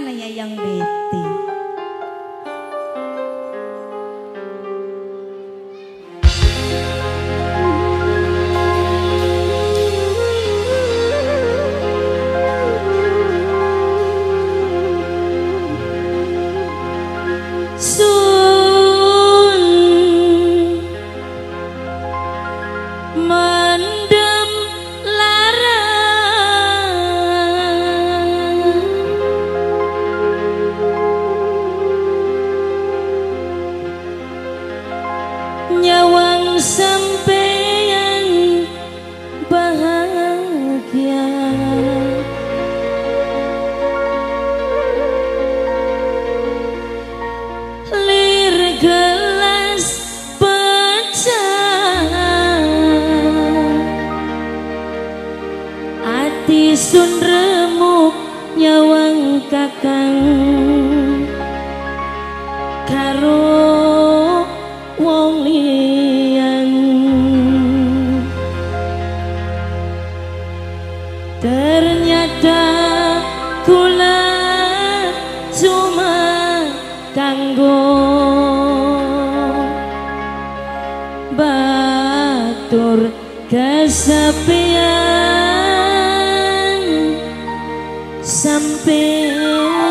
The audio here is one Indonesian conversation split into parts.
mana Yayang Betty. Nyawang sampeyan bahagia, lir gelas pecah, ati sun remuk nyawang kakang karo wong liyan. Ternyata kula cuma kanggo batur kesepian sampeyan.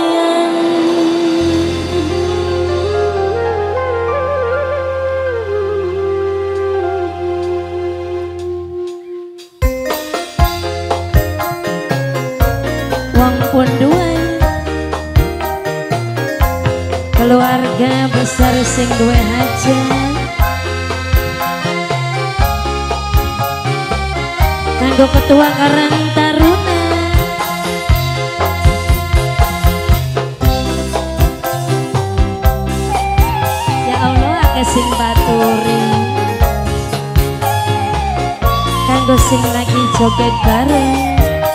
Pun duwe keluarga besar sing duwe hajat, kanggo ketua Karang Taruna, ya Allah akeh sing baturi, kanggo sing lagi joget bareng.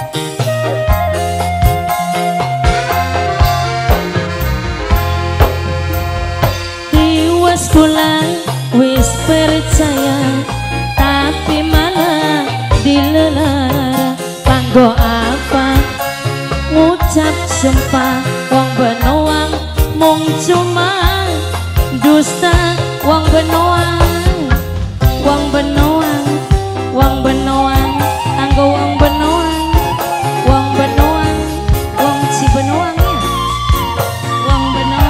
Kula wis percaya tapi malah dilelara, kanggo apa ngucap sumpah wong benoang mung cuma dusta. Wong benoang, wong benoang, wong benoang, kanggo wong benoang, wong benoang, wong si benoang ya, wong benoang.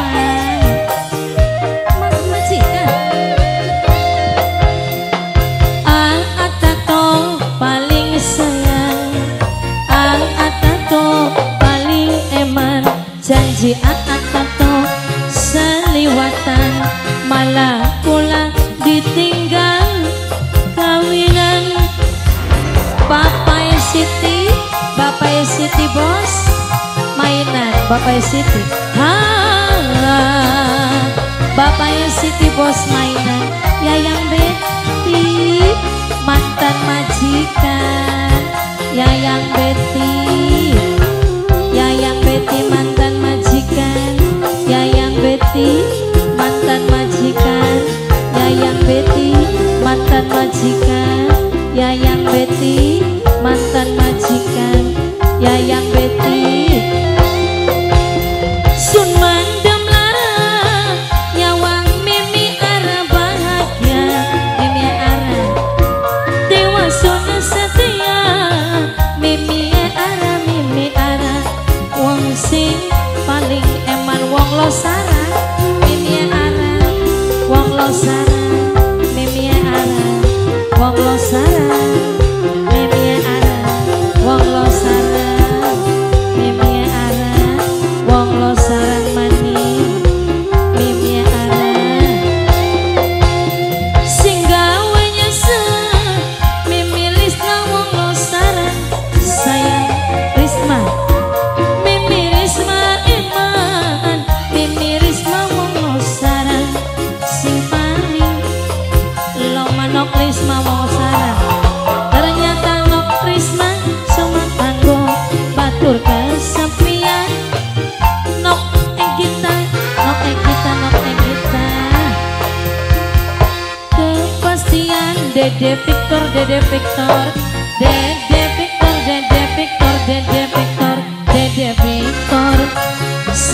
Janji atato seliwatan, malah kula ditinggal kawinan. Bapak Siti bos mainan, Bapak Siti Bapak Siti bos mainan. Yayang Betty mantan majikan, Yayang Betty, Yayang Betty mantan majikan, Yayang Betty mantan majikan, Yayang Betty mantan majikan, Yayang Betty mantan majikan, Yayang Betty. Sun mandem lara nyawang mimi ara bahagia, mimi ara dewa sun setia, mimi ara wong sing paling eman wong losara, mimi ara wong losara, mimi ara wong losara, mimi ara wong losara, mimi ara wong losara mani, mimi ara sing gawe nyesel, mimi Lisna wong losara, sayang Risma, Mimi Risma Iman, Mimi Risma wong losara, sing paling lo manok Risma wong losara. Ternyata nok Risma cuma kanggo batur kesepian. Nok kita, nok kita, nok kita. Kepastian Dede Victor, Dede Victor, Dede Victor, Dede Victor, Dede Victor, Dede Victor.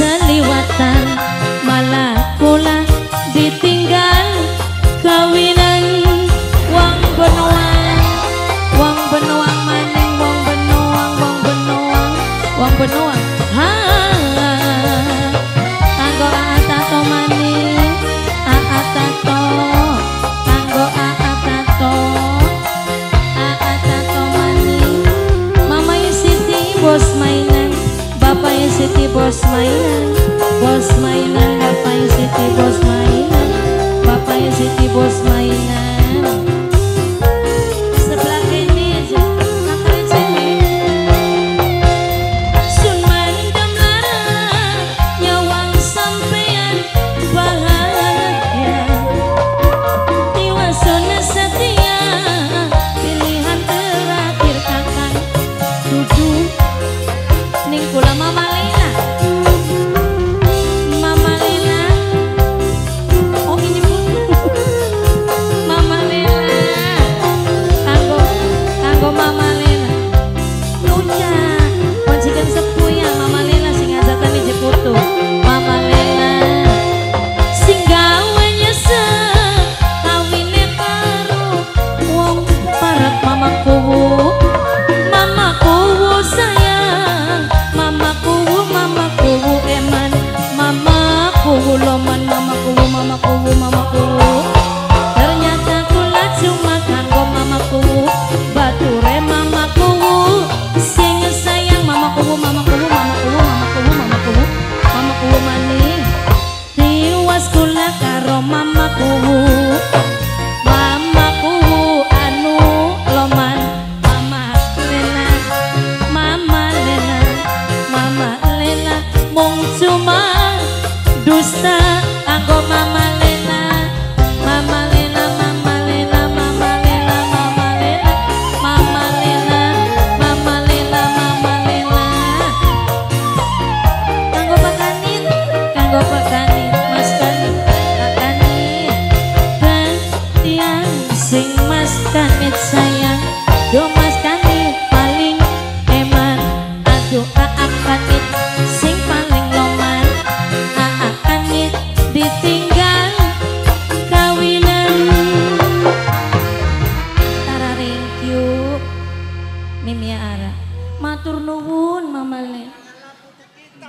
Siti bos mainan, bapaknya Siti bos mainan, bapaknya Siti bos mainan. Sebelah ini aja, nangkring sini. Sun mandem larang, nyawang sampean bahagia. Tiwasana setia, pilihan terakhir kakang duduk ning kula Mama Lena. Mama Lena, oh ini pun Mama Lena, kanggo Mama Lena. Nunya, majikan sepuh ya Mama Lena sing ngajakan iji foto. Mama Lena, sing gawe nyesel kawine karo wong parek mamaku. Mamaku sayang, mamaku eman, mamaku loman, mamaku. Ternyata kula cuma kanggo mamaku, bature mamaku, sing sayang mamaku maning. Tiwas kula karo mamaku. Mamaku anu loman, mung cuma dusta kanggo Mama Lena. Kanggo Pak Kanit, Mas Kanit, Pak Kanit gantian sing Mas Kanit sayang, yo Mas